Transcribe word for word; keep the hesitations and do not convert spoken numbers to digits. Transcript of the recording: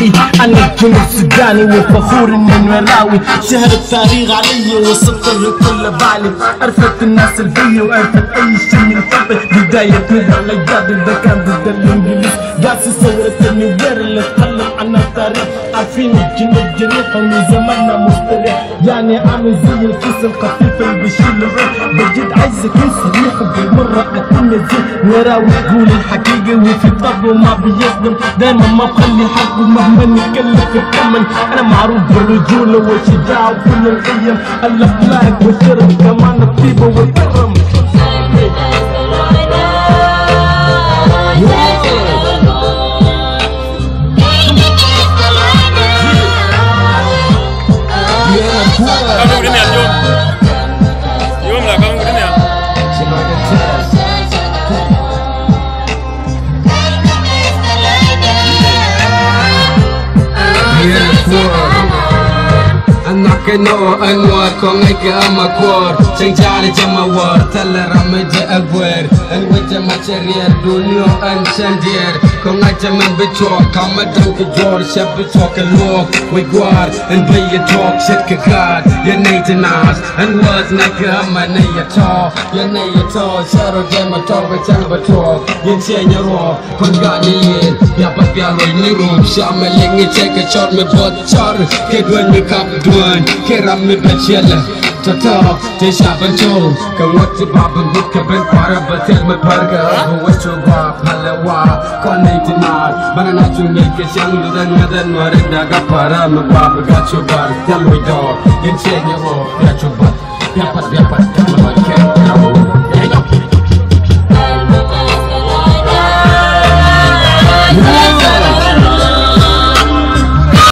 فيه أنا الجنوب السوداني وفخور إني وراوي. شهر التاريخ علي وسط الكل بعلي. عرفت الناس البية وعرفت أي شي من قبل. بداية ندى الأجداد إذا كان ضد الإنجليز. قاسي صورة النوير اللي تكلم عن التاريخ. عارفين الجنوب جريح ومن زماننا مستريح. يعني عامل زي الكيس الخفيف اللي بيشيل الروح. بجد عايزك صريح وبالمرة أكون نزيه. وراوي تقول الحقيقة وفي طبعه ما بيصدم. دايما ما بخلي حقه مهما نكلف الثمن. أنا معروف بالرجولة والشجاعة وكل القيم. الأخلاق والشرف كمان الطيبة والكرم. Kamu gini ya, Jom? Jom lah, kamu gini ya? Anak no anwar ko ngay ka amakwar. Sing jali jamawar tala ramaja agwer. An waja macharier dunyo an chandier. Ko ngay jaman bichok kama dang ke jor shab bichok ke lok. We gwar and play your talk shit ke god. Ya nay tenas and was na ka ama na ya talk. Ya nay ya talk sharo jama talk ba chang ba talk. Yin chen ya ro kon ga ni yin. Ya pa pya roi ni rum shama lingi check a shot me bot char. Ke gwen me kap Kera mi bachela Tata Te shaban chol Ka wati baban bud ka ben para Batel me parga Abu wacho ba Palawa Kone tinar Bana na chungi ke siang Dudan ngadan Marenda ga para Me baba gacho bar Tel we door Yin chenya wo Biacho bat Biapat biapat